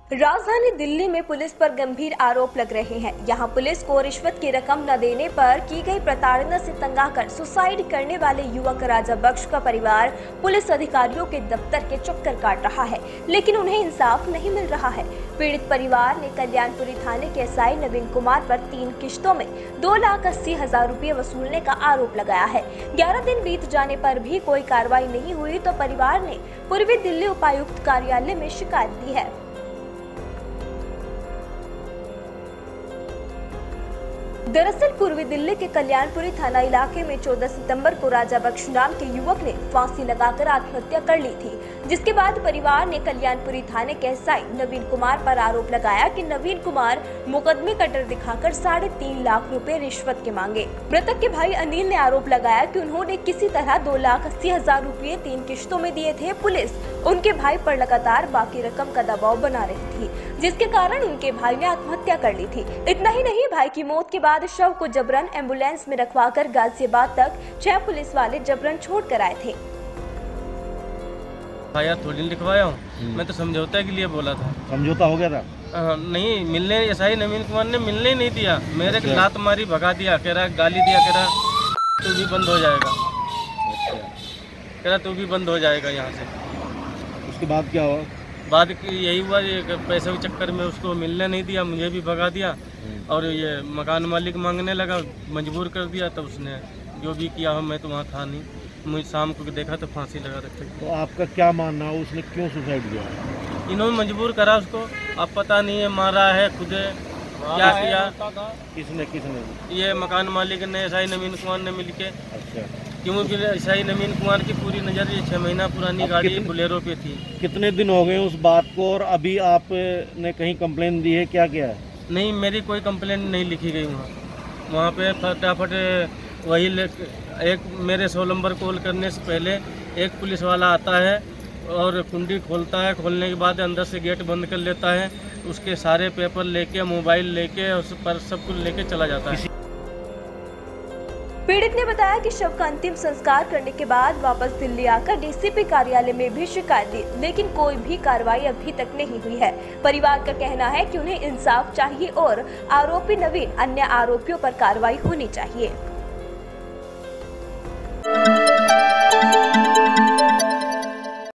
राजधानी दिल्ली में पुलिस पर गंभीर आरोप लग रहे हैं। यहां पुलिस को रिश्वत की रकम न देने पर की गई प्रताड़ना से तंग आकर सुसाइड करने वाले युवक राजा बख्श का परिवार पुलिस अधिकारियों के दफ्तर के चक्कर काट रहा है, लेकिन उन्हें इंसाफ नहीं मिल रहा है। पीड़ित परिवार ने कल्याणपुरी थाने के एसआई नवीन कुमार पर 3 किश्तों में 2,80,000 रुपये वसूलने का आरोप लगाया है। 11 दिन बीत जाने पर भी कोई कार्रवाई नहीं हुई तो परिवार ने पूर्वी दिल्ली उपायुक्त कार्यालय में शिकायत दी है। दरअसल पूर्वी दिल्ली के कल्याणपुरी थाना इलाके में 14 सितंबर को राजा बख्श नाम के युवक ने फांसी लगाकर आत्महत्या कर ली थी, जिसके बाद परिवार ने कल्याणपुरी थाने के एसआई नवीन कुमार पर आरोप लगाया कि नवीन कुमार मुकदमे का डर दिखाकर 3.5 लाख रुपए रिश्वत के मांगे। मृतक के भाई अनिल ने आरोप लगाया कि उन्होंने किसी तरह 2,80,000 रुपए 3 किश्तों में दिए थे। पुलिस उनके भाई पर लगातार बाकी रकम का दबाव बना रही थी, जिसके कारण उनके भाई ने आत्महत्या कर ली थी। इतना ही नहीं, भाई की मौत के बाद शव को जबरन एम्बुलेंस में रखवाकर गाजियाबाद तक 6 पुलिस वाले जबरन छोड़ कर आए थे। भाई थोड़ी लिखवाया हूँ, मैं तो समझौता के लिए बोला था। समझौता हो गया था? नहीं मिलने, एसआई नवीन कुमार ने मिलने ही नहीं दिया। मेरे को लात मारी, भगा दिया, कह रहा गाली दिया, कह रहा तू भी बंद हो जाएगा, कह रहा तू भी बंद हो जाएगा यहाँ से। उसके बाद क्या हुआ? बाद यही हुआ, ये पैसे के चक्कर में उसको मिलने नहीं दिया, मुझे भी भगा दिया और ये मकान मालिक मांगने लगा, मजबूर कर दिया। तब उसने जो भी किया हो, मैं तो वहाँ था नहीं, मुझे शाम को देखा तो फांसी लगा रखी। तो आपका क्या मानना है, उसने क्यों सुसाइड किया? इन्होंने मजबूर करा उसको, अब पता नहीं है मारा है खुदे क्या किया। किसने? ये मकान मालिक ने, एसआई नवीन कुमार ने मिलके। अच्छा। क्योंकि एसआई नवीन कुमार की पूरी नज़र ये 6 महीना पुरानी गाड़ी बोलेरो पे थी। कितने दिन हो गए उस बात को, और अभी आपने कहीं कंप्लेन दी है, क्या किया है? नहीं, मेरी कोई कंप्लेन नहीं लिखी गई वहाँ पे। फटाफट वही एक मेरे 100 नंबर कॉल करने से पहले एक पुलिस वाला आता है और कुंडी खोलता है। खोलने के बाद अंदर से गेट बंद कर लेता है, उसके सारे पेपर लेके, मोबाइल लेके, उस पर सब कुछ लेके चला जाता है। पीड़ित ने बताया कि शव का अंतिम संस्कार करने के बाद वापस दिल्ली आकर डीसीपी कार्यालय में भी शिकायत दी, लेकिन कोई भी कार्रवाई अभी तक नहीं हुई है। परिवार का कहना है कि उन्हें इंसाफ चाहिए और आरोपी नवीन अन्य आरोपियों पर कार्रवाई होनी चाहिए।